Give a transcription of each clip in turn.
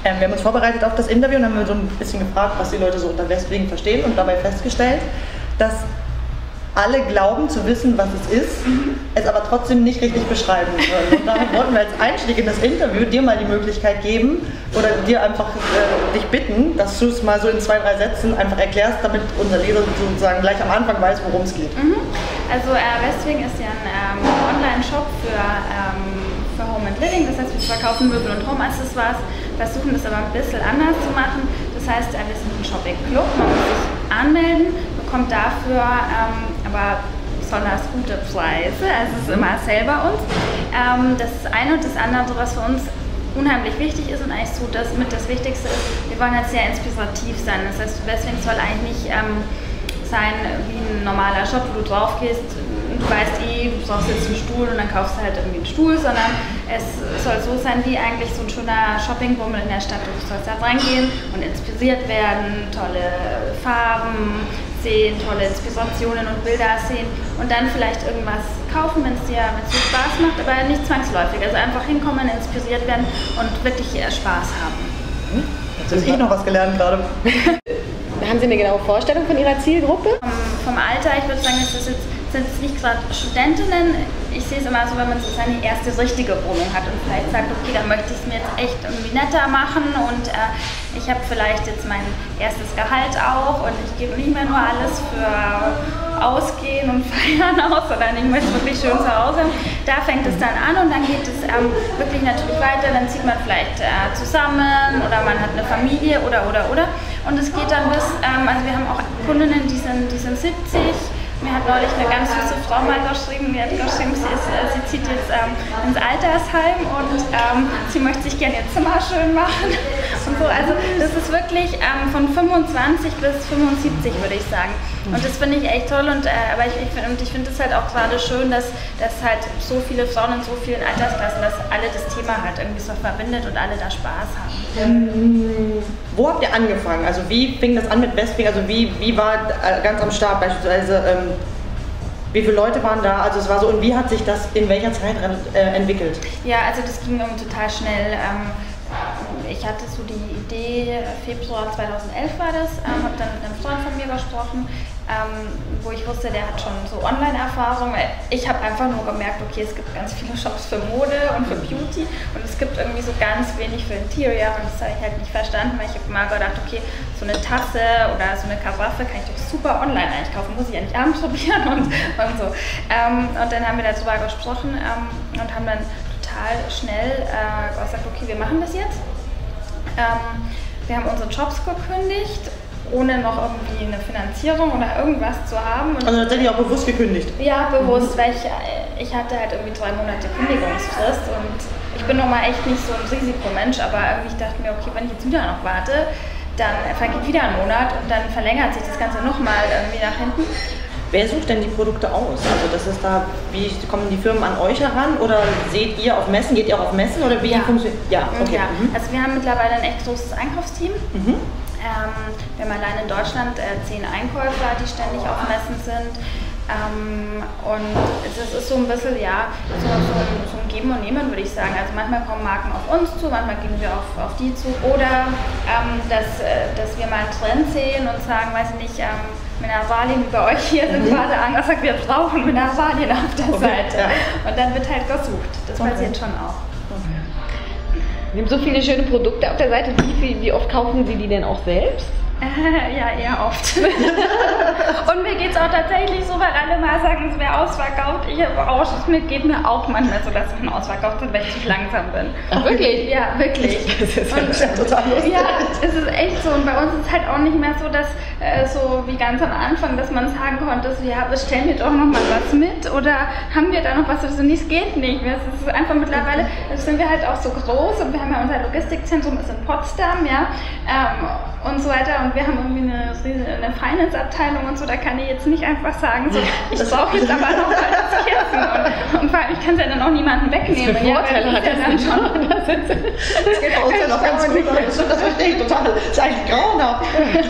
Wir haben uns vorbereitet auf das Interview und haben so ein bisschen gefragt, was die Leute so unter Westwing verstehen und dabei festgestellt, dass alle glauben zu wissen, was es ist, es aber trotzdem nicht richtig beschreiben können. Und daher wollten wir als Einstieg in das Interview dir mal die Möglichkeit geben oder dir einfach dich bitten, dass du es mal so in 2, 3 Sätzen einfach erklärst, damit unser Leser sozusagen gleich am Anfang weiß, worum es geht. Also Westwing ist ja ein Online-Shop für Home and Living, das heißt, wir verkaufen Möbel und Home-Accessoires, versuchen das aber ein bisschen anders zu machen. Das heißt, wir sind ein Shopping-Club, man muss sich anmelden, bekommt dafür aber besonders gute Preise, also es ist immer Sale bei uns. Das ist das eine und das andere, so was für uns unheimlich wichtig ist und eigentlich so das Wichtigste ist, wir wollen halt sehr inspirativ sein. Das heißt, Westwing soll eigentlich nicht sein wie ein normaler Shop, wo du drauf gehst, du weißt du brauchst jetzt einen Stuhl und dann kaufst du halt irgendwie einen Stuhl, sondern es soll so sein wie eigentlich so ein schöner Shoppingbummel in der Stadt. Du sollst da reingehen und inspiriert werden, tolle Farben sehen, tolle Inspirationen und Bilder sehen und dann vielleicht irgendwas kaufen, wenn es dir Spaß macht, aber nicht zwangsläufig. Also einfach hinkommen, inspiriert werden und wirklich Spaß haben. Jetzt habe ich noch was gelernt gerade. Haben Sie eine genaue Vorstellung von Ihrer Zielgruppe? Vom Alter, ich würde sagen, sind es nicht gerade Studentinnen. Ich sehe es immer so, wenn man so seine erste richtige Wohnung hat und vielleicht sagt, okay, dann möchte ich es mir jetzt echt irgendwie netter machen und ich habe vielleicht jetzt mein erstes Gehalt auch und ich gebe nicht mehr nur alles für Ausgehen und Feiern aus, sondern ich möchte wirklich schön zu Hause. Da fängt es dann an und dann geht es wirklich natürlich weiter, dann zieht man vielleicht zusammen oder man hat eine Familie oder. Und es geht dann bis, also wir haben auch Kundinnen, die sind 70. Mir hat neulich eine ganz süße Frau mal geschrieben, sie zieht jetzt ins Altersheim und sie möchte sich gerne ihr Zimmer schön machen und so. Also das ist wirklich von 25 bis 75, würde ich sagen. Und das finde ich echt toll aber ich finde es halt auch gerade schön, dass halt so viele Frauen in so vielen Altersklassen, dass alle das Thema halt irgendwie so verbindet und alle da Spaß haben. Wo habt ihr angefangen? Also wie fing das an mit Westwing? Also wie war ganz am Start beispielsweise, wie viele Leute waren da? Also es war so, und wie hat sich das in welcher Zeit entwickelt? Ja, also das ging total schnell. Ich hatte so die Idee, Februar 2011 war das, habe dann mit einem Freund von mir gesprochen, wo ich wusste, der hat schon so Online-Erfahrung. Ich habe einfach nur gemerkt, okay, es gibt ganz viele Shops für Mode und für Beauty und es gibt irgendwie so ganz wenig für Interior und das habe ich halt nicht verstanden, weil ich habe immer gedacht, okay, so eine Tasse oder so eine Karaffe kann ich doch super online eigentlich kaufen, muss ich ja nicht anprobieren und so. Und dann haben wir darüber gesprochen und haben dann total schnell gesagt, okay, wir machen das jetzt. Wir haben unsere Jobs gekündigt, ohne noch irgendwie eine Finanzierung oder irgendwas zu haben. Und also tatsächlich auch bewusst gekündigt? Ja, bewusst, weil ich hatte halt irgendwie 3 Monate Kündigungsfrist und ich bin nun mal echt nicht so ein Risikomensch, aber irgendwie dachte ich mir, okay, wenn ich jetzt wieder noch warte, dann vergeht wieder ein Monat und dann verlängert sich das Ganze nochmal irgendwie nach hinten. Wer sucht denn die Produkte aus? Also das ist da, wie kommen die Firmen an euch heran oder seht ihr auf Messen, geht ihr auch auf Messen oder wie funktioniert? Ja, okay. Ja. Also wir haben mittlerweile ein echt großes Einkaufsteam. Wir haben allein in Deutschland 10 Einkäufer, die ständig auf Messen sind. Und es ist so ein bisschen, ja, so ein Geben und Nehmen, würde ich sagen. Also manchmal kommen Marken auf uns zu, manchmal gehen wir auf die zu. Oder dass wir mal einen Trend sehen und sagen, weiß ich nicht, Mineralien wie bei euch hier sind gerade angesagt, wir brauchen Mineralien auf der Seite. Ja. Und dann wird halt gesucht. Das passiert schon auch. Wir haben so viele schöne Produkte auf der Seite. Wie oft kaufen Sie die denn auch selbst? Ja, eher oft. Und mir geht es auch tatsächlich so, weil alle mal sagen, es wäre ausverkauft. Es geht mir auch manchmal so, dass Sachen ausverkauft sind, weil ich zu langsam bin. Ach, wirklich? Ja, wirklich. Das ist ja total lustig. Ja, es ist echt so. Und bei uns ist es halt auch nicht mehr so, dass so wie ganz am Anfang, dass man sagen konnte, so, ja, bestellen wir doch noch mal was mit oder haben wir da noch was? Also, es geht nicht mehr. Es ist einfach mittlerweile, sind wir halt auch so groß und wir haben ja unser Logistikzentrum ist in Potsdam, ja, und so weiter. Und wir haben irgendwie eine Finance-Abteilung und so, da kann ich jetzt nicht einfach sagen, so, ich brauche jetzt aber noch mal das Kissen. Und vor allem, ich kann es ja dann auch niemandem wegnehmen. Das ist Vorteile hat ja dann schon. Das geht bei uns ja noch ganz gut. Das verstehe ich total. Das ist eigentlich grauenhaft.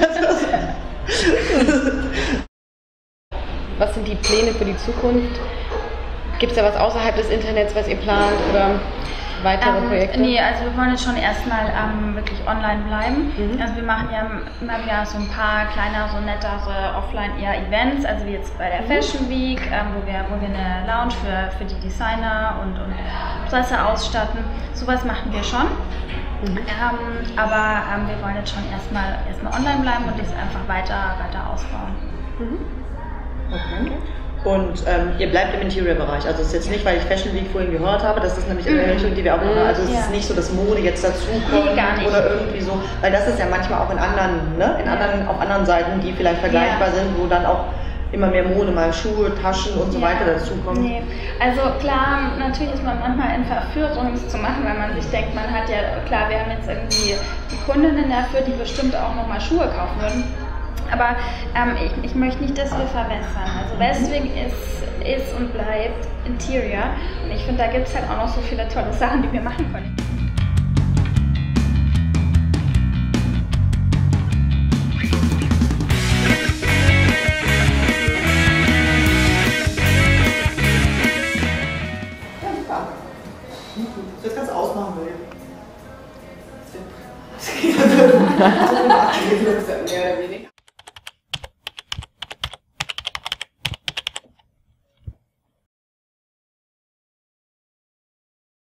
Was sind die Pläne für die Zukunft? Gibt es da was außerhalb des Internets, was ihr plant? Oder? weitere Projekte? Nee, also wir wollen jetzt schon erstmal wirklich online bleiben. Also wir machen ja immer wieder so ein paar kleinere, so nettere Offline-Events, also wie jetzt bei der Fashion Week, wo wir eine Lounge für die Designer und Presse ausstatten. Sowas machen wir schon. Aber wir wollen jetzt schon erstmal online bleiben und das einfach weiter ausbauen. Okay. Und ihr bleibt im Interior-Bereich, also es ist jetzt nicht, weil ich Fashion Week vorhin gehört habe, das ist nämlich in der Richtung, die wir auch machen, also es ist nicht so, dass Mode jetzt dazukommt oder irgendwie so, weil das ist ja manchmal auch in anderen, auf anderen Seiten, die vielleicht vergleichbar sind, wo dann auch immer mehr Mode, mal Schuhe, Taschen und so weiter dazukommen. Nee, also klar, natürlich ist man manchmal in Verführung, es zu machen, weil man sich denkt, man hat ja, klar, wir haben jetzt irgendwie die Kundinnen dafür, die bestimmt auch nochmal Schuhe kaufen würden. Aber ich möchte nicht, dass wir verwässern. Also Westwing ist und bleibt Interior. Und ich finde, da gibt es halt auch noch so viele tolle Sachen, die wir machen können. Jetzt kannst du ausmachen, will. Mehr oder weniger.